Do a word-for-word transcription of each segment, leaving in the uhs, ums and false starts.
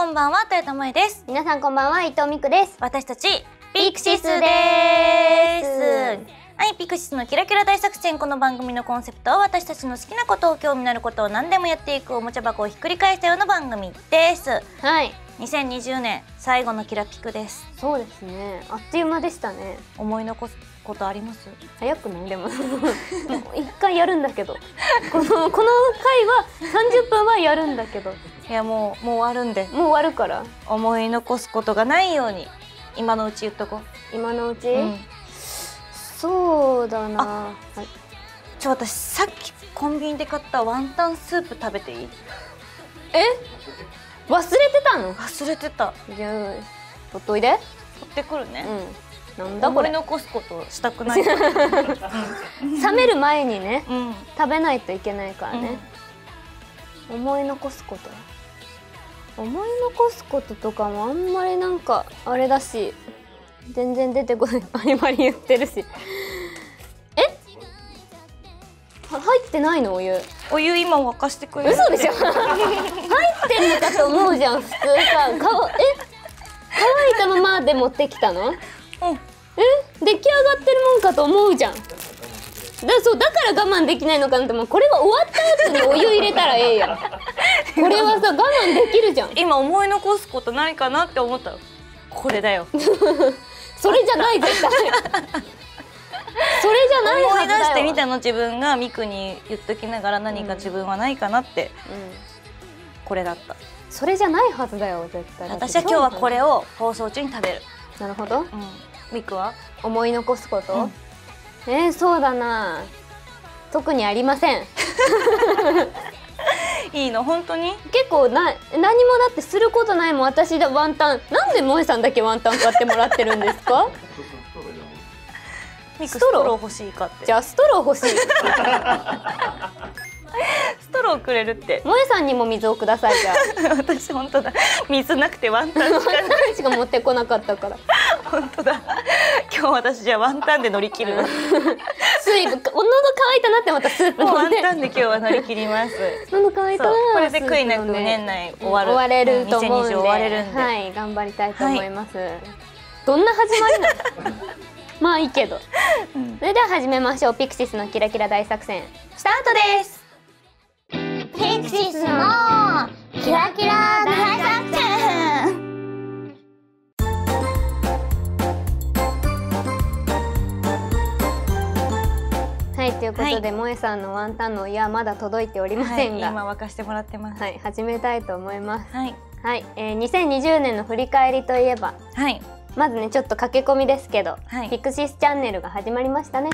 んばんは、豊田萌です。 皆さんこんばんは、伊藤美久です。 私たちピクシスです。はい、ピクシスのキラキラ大作戦。この番組のコンセプトは私たちの好きなことを、興味のあることを何でもやっていくおもちゃ箱をひっくり返したような番組です。 はい、 にせんにじゅうねん最後のキラピクです。 そうですね、あっという間でしたね。 思い残すことあります？ 早くない？でも一回やるんだけどこのこの回はさんじゅっぷんはやるんだけど、 いやもうもう終わるんで、 もう終わるから。 思い残すことがないように今のうち言っとこう。 今のうち、 うん、そうだな。はい、 ちょ、私さっきコンビニで買ったワンタンスープ食べていい？ え、忘れてたの？ 忘れてた。 じゃあ取っといで。 取ってくるね。 うん、なんだこれ。 思い残すことしたくない。 冷める前にね、 うん、 食べないといけないからね。うん、思い残すこと。思い残すこととかもあんまりなんかあれだし、全然出てこない。バリバリ言ってるし。え？は入ってないの？お湯。 お湯今沸かしてくれる。 嘘でしょ。入ってんのかと思うじゃん普通さ。かえ？乾いたままで持ってきたの？うん。え？出来上がってるもんかと思うじゃん。だそうだから我慢できないのかなって。もうこれは終わった後にお湯入れたらええやん。これはさ我慢できるじゃん。 今思い残すことないかなって思ったの。これだよ。 それじゃない絶対。それじゃないはずだよ。 思い出してみたの、自分がミクに言っときながら何か自分はないかなって、うん、これだった。 それじゃないはずだよ絶対。 私は今日はこれを放送中に食べる。 なるほど。うん、 ミクは思い残すこと、うん、えー、そうだな、特にありません。 いいの本当に？ 結構な何もだってすることないもん。私だワンタン、なんで萌えさんだけワンタン買ってもらってるんですか？ ミクストロー欲しいかって。 じゃあストロー欲しい。 ストローくれるって。 萌えさんにも水をください。じゃあ私本当だ、水なくてワンタンしかしか持ってこなかったから。 本当だ。今日私じゃあワンタンで乗り切る。 水分、喉乾いたなってまたスープ飲んで。 ワンタンで今日は乗り切ります。 喉乾いたな。 これで悔いなく年内終わる。 終われると思うんで、 終われるんで、 はい、頑張りたいと思います。はい、どんな始まりなの？まあいいけど。うん、それでは始めましょう。ピクシスのキラキラ大作戦スタートです。 ピクシスのキラキラ大作戦。 はい、ということで、はい、萌えさんのワンタンのお湯はまだ届いておりませんが、 はい、今沸かしてもらってます。 はい、始めたいと思います。 はい、 はい、えー、にせんにじゅうねんの振り返りといえば、はい、まずねちょっと駆け込みですけど、はい、ピクシスチャンネルが始まりましたね。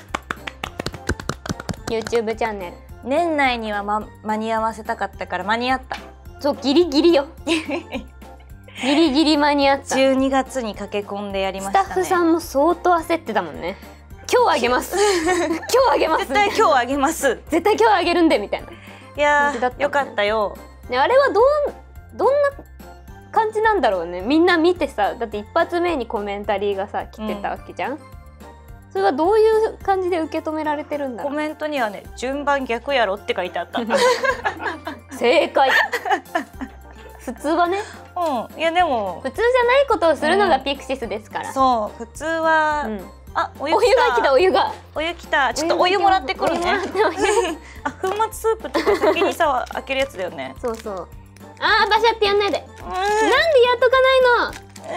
YouTube チャンネル年内には、ま、間に合わせたかったから間に合った。 そうギリギリよ。ギリギリ間に合った。 じゅうにがつに駆け込んでやりましたね。 スタッフさんも相当焦ってたもんね。今日あげます。今日あげます。 絶対今日あげます。 絶対今日あげるんでみたいな。 いやー、ね、よかったよ。 ね、あれはどんどんな感じなんだろうね。みんな見てさ、だって一発目にコメンタリーがさ来てたわけじゃん。うん、それはどういう感じで受け止められてるんだろう。 コメントにはね、順番逆やろって書いてあった。 正解。普通はね。 うん、いやでも普通じゃないことをするのがピクシスですから。うん、 そう普通は。うん、あ、お湯が来た。お湯がお湯来た。ちょっとお湯もらってくるね。あ、粉末スープって先にさ開けるやつだよね。 そうそう。あー、バシャってやんないで。なんでやっとかないの。バシャって。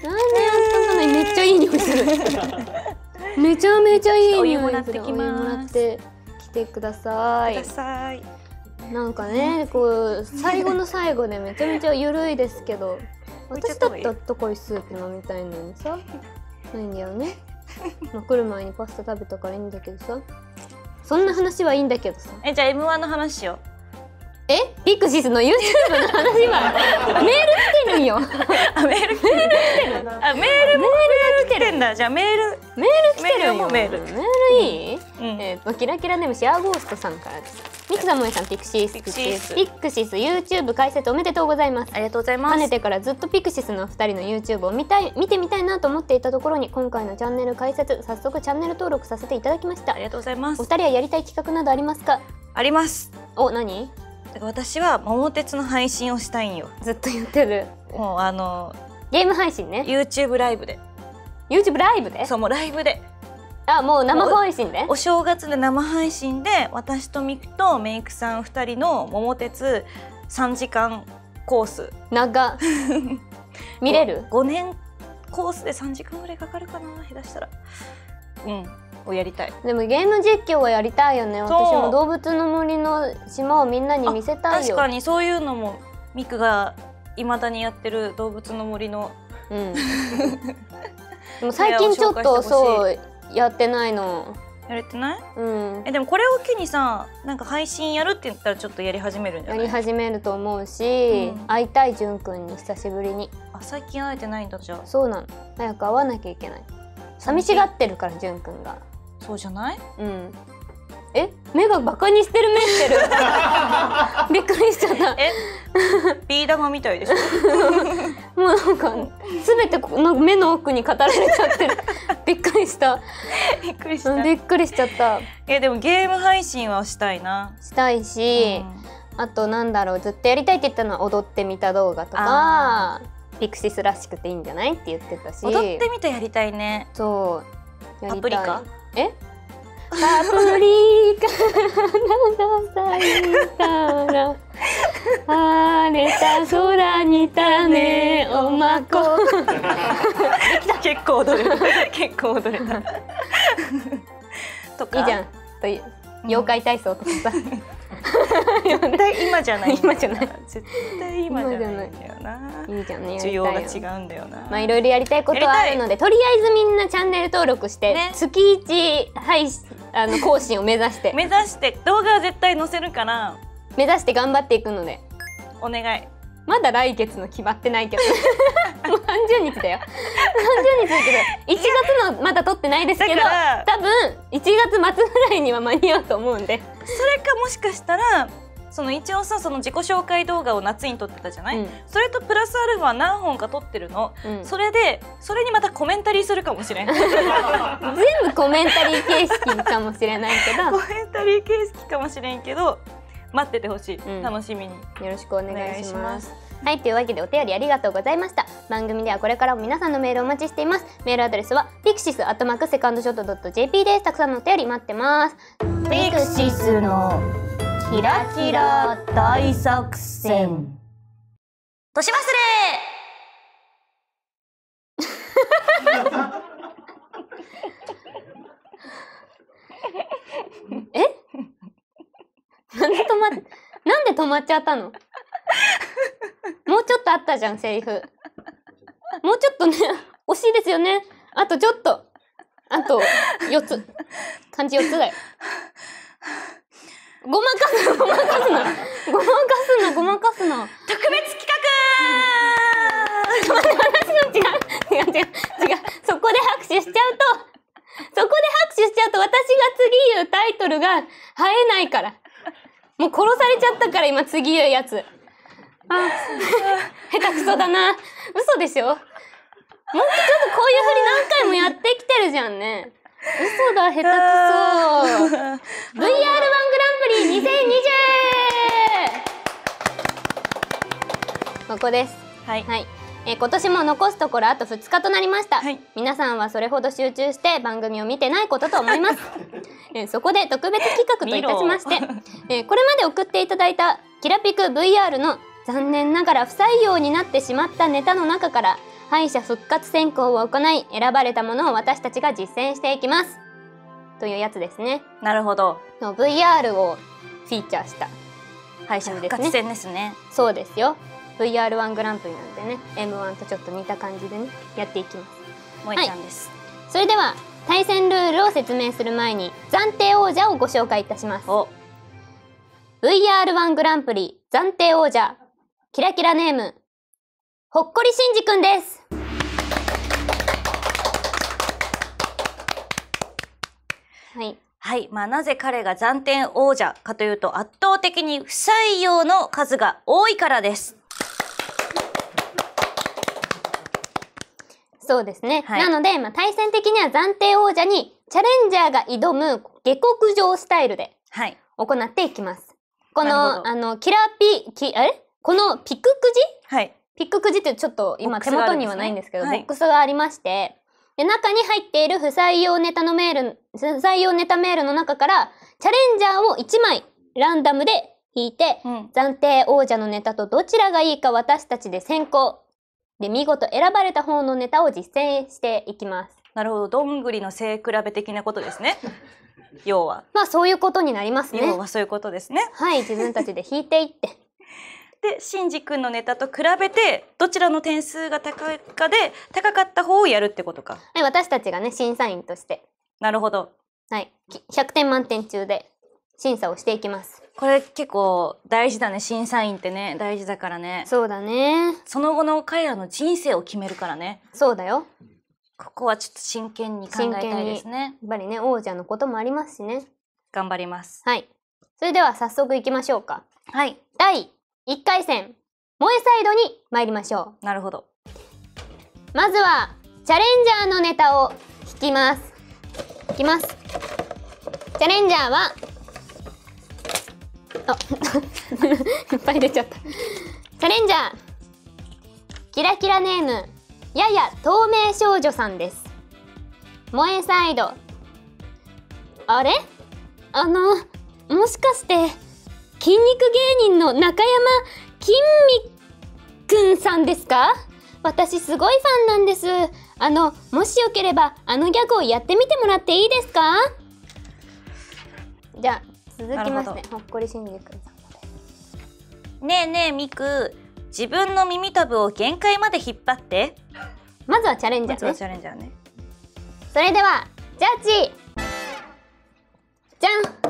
なんでやっとかない。めっちゃいい匂いする。めちゃめちゃいい匂いする。お湯もらってきます。お湯もらってきてください。 ください。なんかね、こう最後の最後でめちゃめちゃゆるいですけど、私だってあったかいスープ飲みたいのにさ。ないんだよね。まあ来る前にパスタ食べたからいいんだけどさ。そんな話はいいんだけどさ。 え、じゃあ エムワン の話しよう。 え、ピクシスの YouTube の話はメール来てるんよ。 あ、メール来てる。あ、メールも来てるんだ。じゃあメールメール来てるよ。 メールメールいい？えっとキラキラネームシェアゴーストさんからです。ミクさん、萌えさん、ピクシスピクシス YouTube 開設おめでとうございます。 ありがとうございます。 かねてからずっとピクシスのふたりの YouTube を見たい見てみたいなと思っていたところに、今回のチャンネル開設、早速チャンネル登録させていただきました。 ありがとうございます。 お二人はやりたい企画などありますか？ あります。 お、何？ だから私は桃鉄の配信をしたいんよ。 ずっと言ってる。 もうあのゲーム配信ね。 YouTube ライブで。 YouTube ライブで。 そう、もうライブで、 あ、もう生配信で。 お正月で生配信で私とミクとメイクさんふたりの桃鉄さんじかんコース。 長見れる。 ごねんコースでさんじかんぐらいかかるかな、下手したら。うんをやりたい。 でもゲーム実況はやりたいよね。私も動物の森の島をみんなに見せたいよ。 確かにそういうのもミクがいまだにやってる動物の森の、 うん、でも最近ちょっとそうやってないの。 やれてない？ うん。 えでもこれを機にさ、なんか配信やるって言ったらちょっとやり始めるんじゃない？ やり始めると思うし、うん、会いたいじゅんくんに久しぶりに。 あ、最近会えてないんだ。じゃあそうなの。早く会わなきゃいけない。寂しがってるからじゅんくんが。 そうじゃない？ うん。え、目がバカにしてる目してる。びっくりしちゃった。 え、ビー玉みたいでしょ。 もうなんかすべてなんか目の奥に語られちゃってる。びっくりした。 びっくりした。 びっくりしちゃった。 え、でもゲーム配信はしたいな。 したいし、うん、あとなんだろう、ずっとやりたいって言ったのは踊ってみた動画とか、ピクシスらしくていいんじゃないって言ってたし。 踊ってみたやりたいね。 そう。 パプリカ？ え？パプリカが咲いたら晴れた空に種をまこう。 結構踊れる。結構踊れた。とかいいじゃん。という妖怪体操とかさ。 絶対今じゃない。 今じゃない。 絶対今じゃないんだよな。 いいじゃんね。 需要が違うんだよな。 まあいろいろやりたいことはあるので、とりあえずみんなチャンネル登録して月一配信あの更新を目指して目指して動画は絶対載せるから目指して頑張っていくのでお願い。 まだ来月の決まってないけどもうさんじゅうにちだよ。さんじゅうにちだけどいちがつのまだ撮ってないですけど、多分いちがつまつぐらいには間に合うと思うんで。 それかもしかしたらその一応さ、その自己紹介動画を夏に撮ってたじゃない、うん、それとプラスアルファ何本か撮ってるの、うん、それでそれにまたコメンタリーするかもしれん。全部コメンタリー形式かもしれないけどコメンタリー形式かもしれんけど待っててほしい、うん、楽しみによろしくお願いします。はい、というわけでお便りありがとうございました。番組ではこれからも皆さんのメールをお待ちしています。メールアドレスはピクシスアットマークセカンドショットドット ジェーピー です。たくさんのお便り待ってます。 ピクシスのキラキラ大作戦。年忘れ。え？なんで止まっなんで止まっちゃったの？もうちょっとあったじゃん、セリフ。もうちょっとね、惜しいですよね。あとちょっと。あとよっつ。漢字よっつだよ。ごまかすな、ごまかすな。ごまかすな、ごまかすな。 特別企画。 話の違う。違う違う違う。そこで拍手しちゃうと、そこで拍手しちゃうと私が次言うタイトルが映えないから。もう殺されちゃったから今次言うやつ。あ、下手くそだな。嘘でしょ？もっとちょっとこういうふうに何回もやってきてるじゃんね。嘘だ、下手くそ。ブイアールワン グランプリにせんにじゅう。ここです。 はい。 はい。えー、今年も残すところあとふつかとなりました、 はい、 皆さんはそれほど集中して番組を見てないことと思います、えー、そこで特別企画といたしまして、えー、これまで送っていただいたキラピク ブイアール の残念ながら不採用になってしまったネタの中から敗者復活選考を行い選ばれたものを私たちが実践していきますというやつですね。 なるほど。 の ブイアール をフィーチャーした敗者復活戦ですね。 そうですよ。ブイアールワン グランプリなんでね、エムワン とちょっと似た感じでねやっていきます。 萌えちゃんです、 はい、それでは対戦ルールを説明する前に暫定王者をご紹介いたします。 ブイアールワン グランプリ暫定王者キラキラネームほっこりしんじくんです。はいはい、まあなぜ彼が暫定王者かというと圧倒的に不採用の数が多いからです。 そうですね、はい、なので、まあ、対戦的には暫定王者にチャレンジャーが挑む下克上スタイルで行っていきます、 このあのキラピきあれこのピックくじ、 はい、 ピックくじってちょっと今手元にはないんですけど、ボックスがありまして、で中に入っている不採用ネタのメール不採用ネタメールの中からチャレンジャーをいちまいランダムで引いて、うん、暫定王者のネタとどちらがいいか私たちで選考で見事選ばれた方のネタを実践していきます。 なるほど、どんぐりの背比べ的なことですね。要はまあそういうことになりますね。 要はそういうことですね。 はい、自分たちで引いていってで、しんじ君のネタと比べてどちらの点数が高いかで高かった方をやるってことか。 はい、私たちがね審査員として。 なるほど。 はい、ひゃくてん満点中で審査をしていきます。 これ結構大事だね、審査員ってね、大事だからね。 そうだね。 その後の彼らの人生を決めるからね。 そうだよ。 ここはちょっと真剣に考えたいですね。 やっぱりね、王者のこともありますしね。 頑張ります。 はい。それでは早速いきましょうか。 はい。 だいいっかいせん、萌えサイドに参りましょう。なるほど。 まずはチャレンジャーのネタを引きます。引きます。チャレンジャーはあいっぱい出ちゃった。チャレンジャーキラキラネームやや透明少女さんです。萌えサイド、あれあのもしかして筋肉芸人の中山きんみくんさんですか？私すごいファンなんです。あのもしよければあのギャグをやってみてもらっていいですか？じゃあ続きましてほっこりしんじくんさんです。 ねえねえみく、自分の耳たぶを限界まで引っ張って。 まずはチャレンジャーね。 まずはチャレンジャーね。 それではジャッジじゃ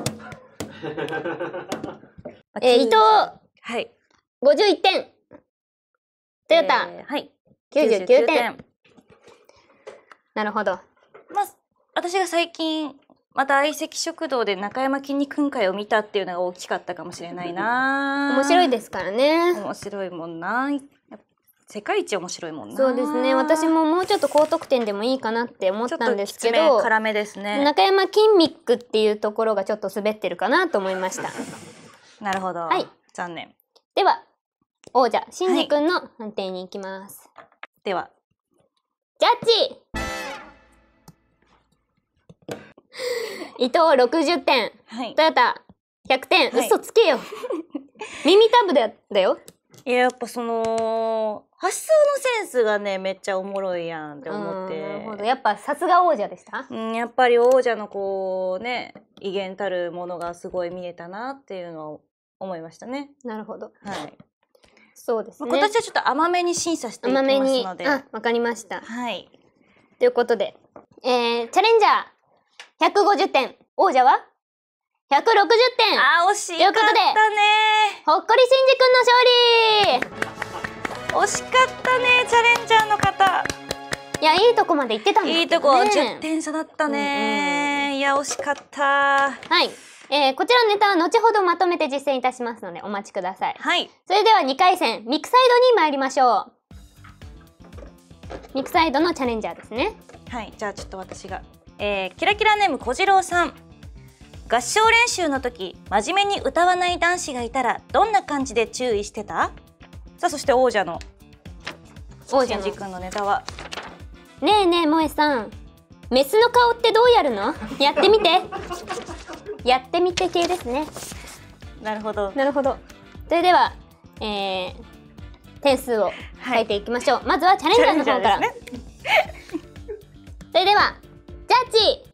んえー、伊藤、 はい、 ごじゅういってん、トヨタ、 えー、はい、 きゅうじゅうきゅうてん。なるほど。 まあ、私が最近また相席食堂で中山きんに君会を見たっていうのが大きかったかもしれないな。 面白いですからね。 面白いもんな。世界一面白いもんな。 そうですね。私ももうちょっと高得点でもいいかなって思ったんですけど、 ちょっと辛めですね。 中山きんみくっていうところがちょっと滑ってるかなと思いました。 なるほど。はい。残念。 では王者しんじくんの判定に行きます。 はい、ではジャッジ伊藤ろくじゅってん、はい、トヨタひゃくてん、はい、嘘つけよ耳たぶでだよ。 いや、やっぱその発想のセンスがねめっちゃおもろいやんって思って。 なるほど。やっぱさすが王者でした。 うん、やっぱり王者のこうね威厳たるものがすごい見えたなっていうのを思いましたね。 なるほど。 はい。 そうですね。 今年はちょっと甘めに審査していきますので。 あ、わかりました。 はい。 ということで、えー、チャレンジャーひゃくごじゅってん、王者はひゃくろくじゅってん。 あー、惜しかったね。 ということで、ほっこりしんじくんの勝利。 惜しかったね、チャレンジャーの方。 いや、いいとこまで行ってたんですけどね。 いいとこ、じゅってん差だったね、うんうん。いや、惜しかった。 はい。えー、こちらのネタは後ほどまとめて実践いたしますのでお待ちください。 はい。 それではにかいせん、ミクサイドに参りましょう。ミクサイドのチャレンジャーですね。 はい、じゃあちょっと私が。えー、キラキラネーム小次郎さん。合唱練習の時、真面目に歌わない男子がいたらどんな感じで注意してた？さあ、そして王者の王者のしんじくんのネタは、 ねえねえ萌えさん、メスの顔ってどうやるの？やってみてやってみて系ですね。 なるほど。 なるほど。それでは、えー、点数を書いていきましょう。はい、まずはチャレンジャーの方から。ね、それではジャッジ。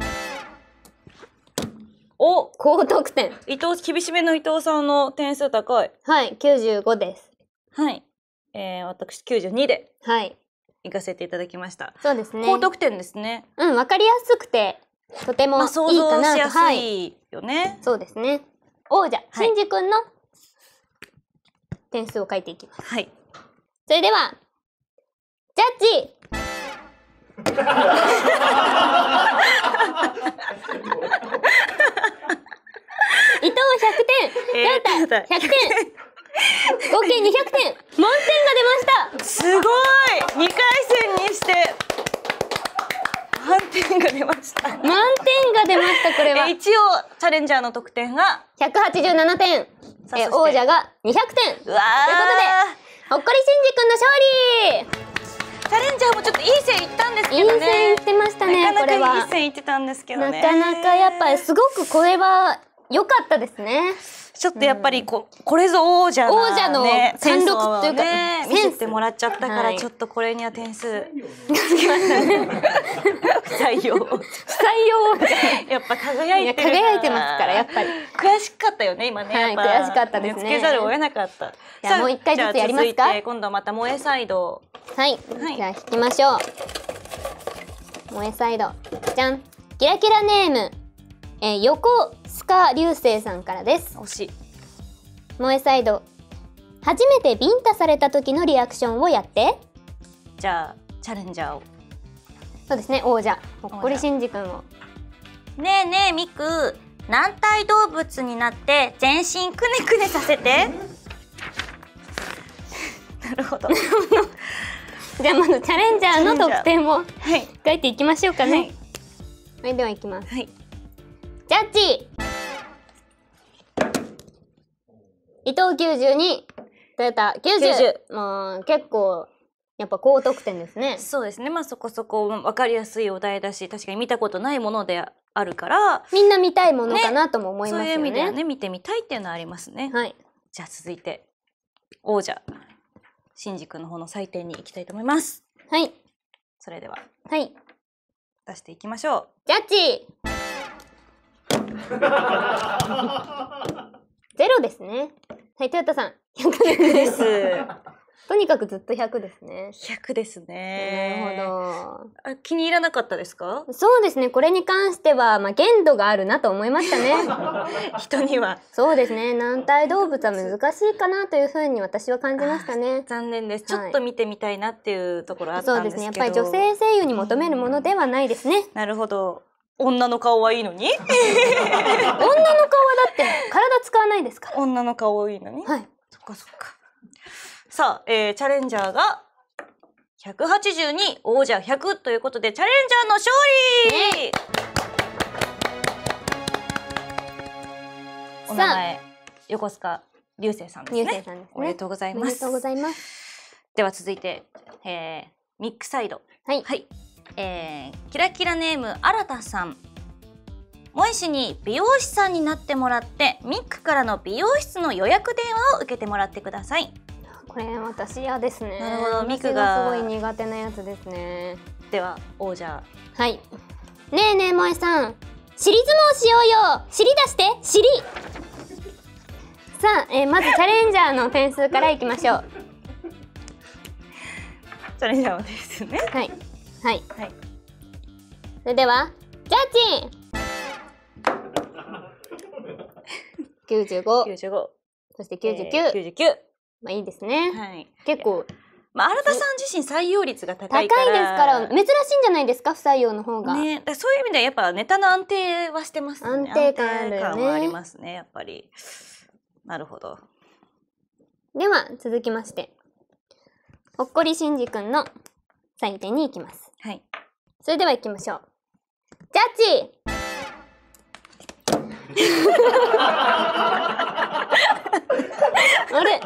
お、 高得点。 伊藤、厳しめの伊藤さんの点数高い。 はい、きゅうじゅうごです。 はい。えー、私きゅうじゅうにで。 はい。 行かせていただきました。 そうですね。 高得点ですね。 うん、わかりやすくてとてもいいかなと。まあ、想像しやすいよね。はい、 そうですね。王者、はい、しんじくんの点数を書いていきます。 はい。 それではジャッジ。伊藤ひゃくてん、トヨタひゃくてん、合計にひゃくてん、満点が出ました。 すごい。にかいせんにして満点が出ました。 満点が出ました。これは一応チャレンジャーの得点がひゃくはちじゅうななてん、え王者がにひゃくてん。うわー、ということでほっこりしんじ君の勝利。 チャレンジャーもちょっといい線いったんですけどね。 いい線いってましたね。 なかなかこれはいい線いってたんですけどね。 なかなかやっぱりすごくこれは良かったですね。 ちょっとやっぱりこ、うん、これぞ王者な、ね、 王者の貫禄というかね、見せてもらっちゃったから、はい、ちょっとこれには点数不採用不採用やっぱ輝いてる輝いてますからやっぱり悔しかったよね今ね、 はい、悔しかったですね。 つけざるを得なかった。 じゃあもう一回ずつやりますか。 今度はまた萌えサイド。 はい、はい、じゃあ引きましょう。萌えサイドじゃん。キラキラネーム、えー、横須賀流星さんからです。 惜しい。 萌えサイド、初めてビンタされた時のリアクションをやって。 じゃあチャレンジャーを。 そうですね、王者ほっこりしんじ君を。 ねえねえミク、軟体動物になって全身くねくねさせて。なるほど。 じゃあまずチャレンジャーの得点を書いていきましょうかね。はい、はい、ではいきます。はい、ジャッジ伊藤きゅうじゅうに、トヨタきゅうじゅう。きゅうじゅう、まあ結構やっぱ高得点ですね。 そうですね。まあそこそこ分かりやすいお題だし、確かに見たことないものであるから、 みんな見たいものかなとも思いますよね。 そういう意味ではね、見てみたいっていうのはありますね。 はい。 じゃあ続いて王者しんじ君の方の採点に行きたいと思います。 はい。 それでははい出していきましょう。 ジャッジゼロですね。はい、トヨタさんひゃくです。とにかくずっとひゃくですね。 ひゃくですね。 なるほど。 あ、気に入らなかったですか？ そうですね。これに関してはまあ限度があるなと思いましたね。 人には。 そうですね。軟体動物は難しいかなというふうに私は感じましたね。 残念です。ちょっと見てみたいなっていうところあったんですけど。 そうですね。やっぱり女性声優に求めるものではないですね。 なるほど。女の顔はいいのに？女の顔はだって体使わないですから。 女の顔はいいのに？ はい。 そっかそっか。さあ、えー、チャレンジャーがひゃくはちじゅうに、王者ひゃくということでチャレンジャーの勝利、ね、お名前横須賀流星さんですね。 流星さんですね。 おめでとうございます。 おめでとうございます。 では続いて、えー、ミックサイド。 はい。 はい。えー、キラキラネームあらたさん。萌氏に美容師さんになってもらってミックからの美容室の予約電話を受けてもらってください。 これ私嫌ですね。 なるほど。ミクがすごい苦手なやつですね。 では王者。 はい。ねえねえ萌さん、尻相撲しようよ。尻出して尻。さあ、えー、まずチャレンジャーの点数からいきましょう。 チャレンジャーの点数ね。 はいはい、 はい、 それではジャッジきゅうじゅうご、 きゅうじゅうご、 そしてきゅうじゅうきゅう、 きゅうじゅうきゅう。 まあいいですね。 はい。 結構、 まあ新田さん自身採用率が高いから。 高いですから珍しいんじゃないですか、不採用の方が。ね、 だそういう意味ではやっぱネタの安定はしてますね。 安定感あるよね。 安定感はありますね、やっぱり。なるほど。 では続きまして、ほっこりしんじ君の採点に行きます。 はい。 それでは行きましょう。ジャッジあれ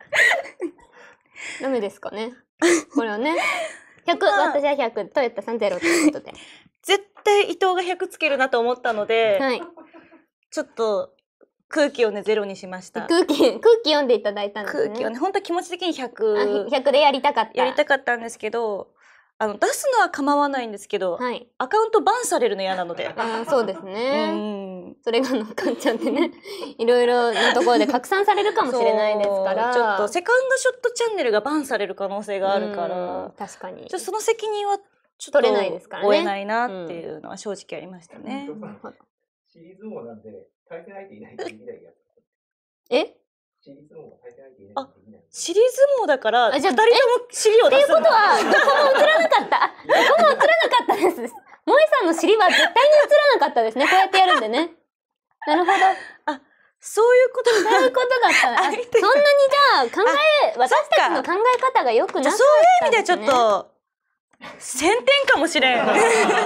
ダメですかねこれはね。ひゃく、私はひゃく、トヨタさんゼロということで。 絶対伊藤がひゃくつけるなと思ったので、 はい、 ちょっと空気をねゼロにしました。 空気空気読んでいただいたんですね。 空気をね、本当は気持ち的にひゃく、 ひゃくでやりたかった。 やりたかったんですけど、あの出すのは構わないんですけど、 はい、 アカウントバンされるの嫌なので。 あ、そうですね。うんそれが乗っかっちゃってね、いろいろなところで拡散されるかもしれないですから、 ちょっとセカンドショットチャンネルがバンされる可能性があるから、 確かに。 ちょっとその責任はちょっと取れないですからね。 負えないなっていうのは正直ありましたね。 シリーズもなんで対戦相手いないとできないやつ。 え？ シリーズも対戦相手いないとできない。 シリーズもだから二人とも尻を出す。 っていうことはどこも映らなかった。どこも映らなかったです。萌さんの尻は絶対に映らなかったですね。こうやってやるんでね。なるほど。 あ、そういうこと。 そういうことだった。そんなにじゃあ考え私たちの考え方が良くなかったですね。 そういう意味ではちょっとせんてんかもしれん。 絶対に映ん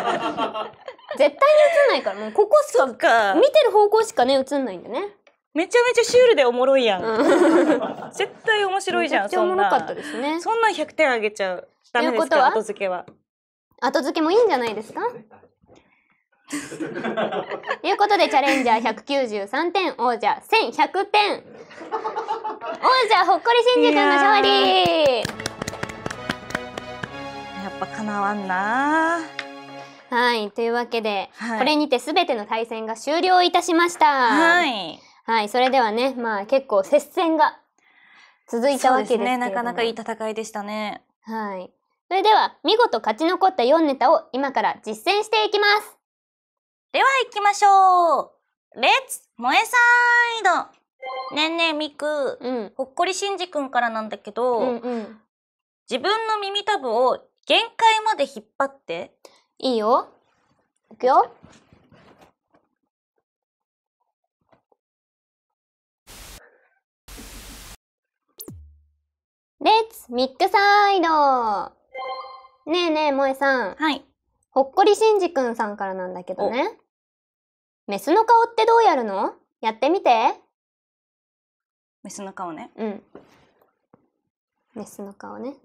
ないから、もうここしかそっか。 見てる方向しかね映んないんだね。 めちゃめちゃシュールでおもろいやん。 うん、 絶対面白いじゃん。 めちゃくちゃおもろかったですね。 そんなんひゃくてんあげちゃう。ダメですか、後付けは。 後付けもいいんじゃないですか。ということでチャレンジャーひゃくきゅうじゅうさんてん、王者せんひゃくてん。王者ほっこりしんじ君の勝利。 やっぱかなわんな。 はい、というわけで、 はい、 これにてすべての対戦が終了いたしました。 はい。 はい、それではね、まあ結構接戦が続いたわけですけれども。そうですね、 なかなかいい戦いでしたね。 はい。それでは見事勝ち残ったよんネタを今から実践していきます。 では行きましょう。レッツ萌えサイド。ねえねえみく、うん、ほっこりしんじくんからなんだけど、うんうん、自分の耳たぶを限界まで引っ張って。 いいよ。いくよ。レッツミックサイド。ねえねえ萌えさん。 はい。 ほっこりしんじくんさんからなんだけどね。メスの顔ってどうやるの？やってみて。 メスの顔ね。 うん。メスの顔ね。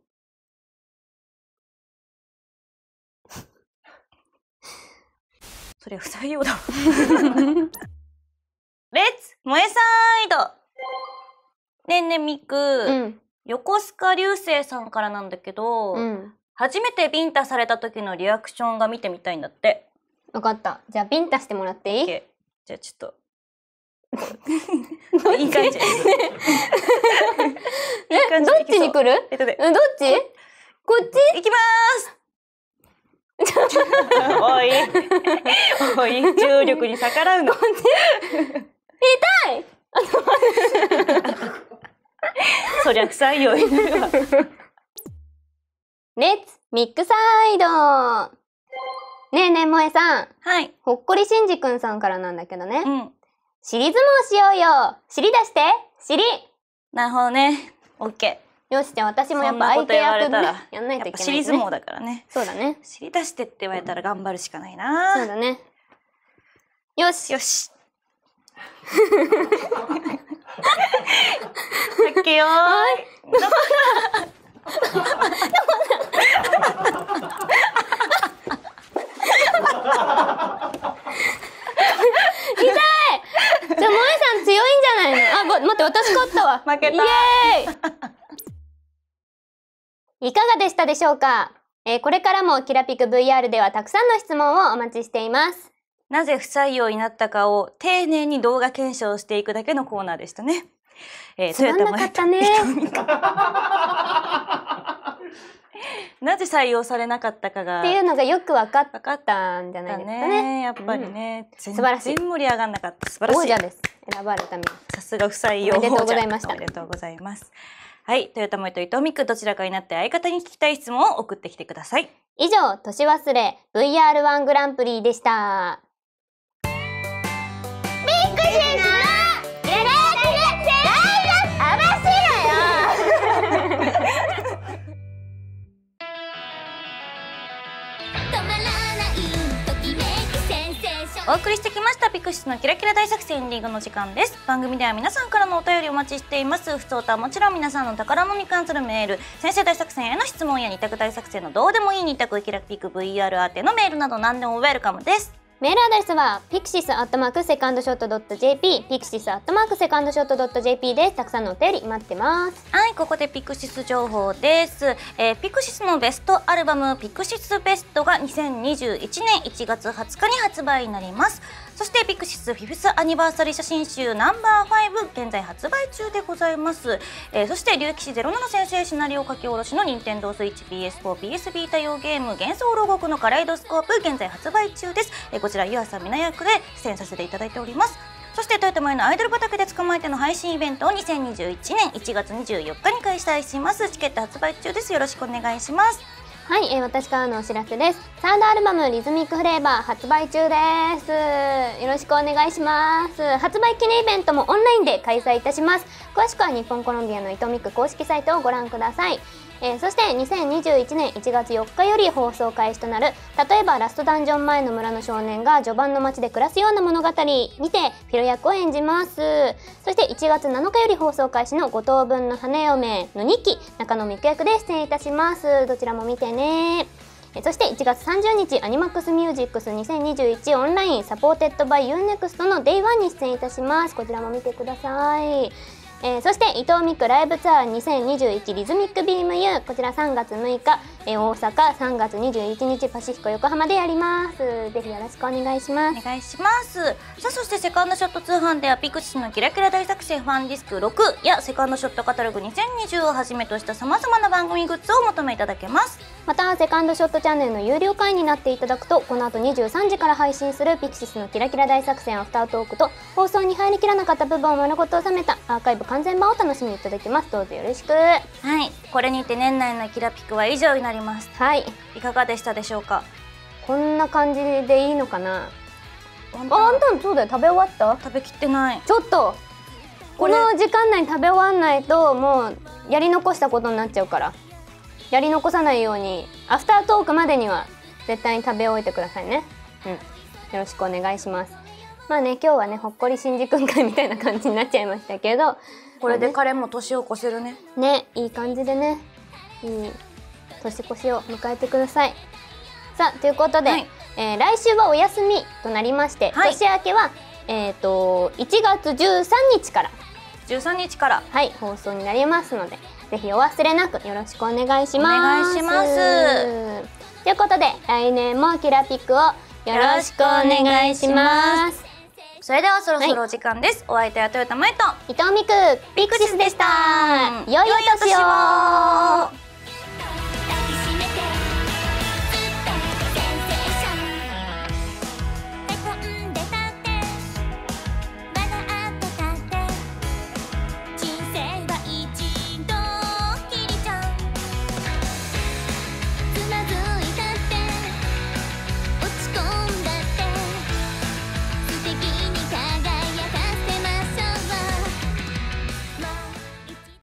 それ不採用だ。レッツ萌えサイド。ねえねえみく、うん、横須賀流星さんからなんだけど、うん、初めてビンタされた時のリアクションが見てみたいんだって。 わかった。じゃあビンタしてもらっていい？ OK。じゃあちょっといい感じ。いい感じ。 どっちに来る？どっち？こっち？ 行きまーす。おいおい、重力に逆らうの。 痛い。 そりゃ臭いよ。レッツミックサイド。ねえねえ萌えさん。 はい。 ほっこりしんじくんさんからなんだけどね。うん。尻相撲しようよ。尻出して。尻。 なるほどね。オッケー。よし、じゃあ私もやっぱ相手役でやんないといけない、ね。 尻相撲だからね。 そうだね。 尻出してって言われたら頑張るしかないな。 そうだね。よし。 よし。オッケーよー。 痛い。じゃあ萌えさん強いんじゃないの？あ、待って、私勝ったわ。 負けた。 イエーイ。いかがでしたでしょうか？えー、これからもキラピク ブイアール ではたくさんの質問をお待ちしています。 なぜ不採用になったかを丁寧に動画検証していくだけのコーナーでしたね。 えー、つまんなかったね。 なぜ採用されなかったかがっていうのがよく分かったんじゃないですかね。 やっぱりね、 うん、素晴らしい。 全然盛り上がんなかった。素晴らしい。 王者です。選ばれた身。 さすが不採用。 おめでとうございました。 おめでとうございます。はい、トヨタモエと伊藤美久どちらかになって相方に聞きたい質問を送ってきてください。 以上、年忘れ ブイアールワン グランプリでした。ビッグシーズのグレープあばしお送りしてきましたピクシスのキラキラ大作戦エンディングの時間です。番組では皆さんからのお便りお待ちしています。ふつおたはもちろん皆さんの宝物に関するメール、先生大作戦への質問や二択大作戦のどうでもいい二択キラピク ブイアール 宛てのメールなど何でもウェルカムです。 メールアドレスは ピクシス アットマーク セカンドショット ドット ジェーピー ピクシス アットマーク セカンドショット ドット ジェーピー です。たくさんのお便り待ってます。 はい、ここでピクシス情報です。えー、ピクシスのベストアルバムピクシスベストがにせんにじゅういちねんいちがつはつかに発売になります。そしてピクシスフィフスアニバーサリー写真集ナンバーファイブ現在発売中でございます。えー、そして竜騎士ゼロなな先生シナリオ書き下ろしの任天堂スイッチ ピーエスフォー、ピーエスビー 対応ゲーム幻想牢獄のカライドスコープ現在発売中です。えー、こちら湯浅美奈役で出演させていただいております。そしてトヨタ前のアイドル畑で捕まえての配信イベントをにせんにじゅういちねんいちがつにじゅうよっかに開催します。チケット発売中です。よろしくお願いします。 はい、えー、私からのお知らせです。サードアルバムリズミックフレーバー発売中です。よろしくお願いします。発売記念イベントもオンラインで開催いたします。詳しくは日本コロンビアの伊藤ミック公式サイトをご覧ください。 えー、そしてにせんにじゅういちねんいちがつよっかより放送開始となる例えばラストダンジョン前の村の少年が序盤の街で暮らすような物語にてフィロ役を演じます。そしていちがつなのかより放送開始のごとうぶんの花嫁のにき中野美久役で出演いたします。どちらも見てね。そしていちがつさんじゅうにちアニマックスミュージックスにせんにじゅういちオンラインサポーテッドバイユーネクストのデイワンに出演いたします。こちらも見てください。えー、そして伊藤美久ライブツアーにせんにじゅういちリズミックビーム U こちらさんがつむいか、えー、大阪さんがつにじゅういちにちパシフィコ横浜でやります。ぜひよろしくお願いします。 お願いします。さあそしてセカンドショット通販ではピクシスのキラキラ大作戦ファンディスクろくやセカンドショットカタログにせんにじゅうをはじめとしたさまざまな番組グッズをお求めいただけます。 またセカンドショットチャンネルの有料会員になっていただくとこの後にじゅうさんじから配信するピクシスのキラキラ大作戦アフタートークと放送に入りきらなかった部分を丸ごと収めたアーカイブ完全版を楽しみいただけます。どうぞよろしく。 はい、これにて年内のキラピクは以上になります。 はい、 いかがでしたでしょうか。 こんな感じでいいのかな。 ああ、あんたそうだよ、食べ終わった？ 食べきってない。 ちょっとこの時間内に食べ終わんないともうやり残したことになっちゃうから、やり残さないようにアフタートークまでには絶対に食べ終えてくださいね。うん、よろしくお願いします。まあね、今日はねほっこり新次君会みたいな感じになっちゃいましたけど、 これで彼も年を越せるね。 ね、いい感じでね、いい年越しを迎えてください。さあということで、はい、えー、来週はお休みとなりまして、はい、年明けはえっといちがつじゅうさんにちからじゅうさんにちからはい放送になりますので、ぜひお忘れなくよろしくお願いします。 お願いします。 ということで来年もキラピックをよろしくお願いします。 それではそろそろお時間です。はい、お相手は豊田真由と伊藤美久ピクシスでした。良いお年を。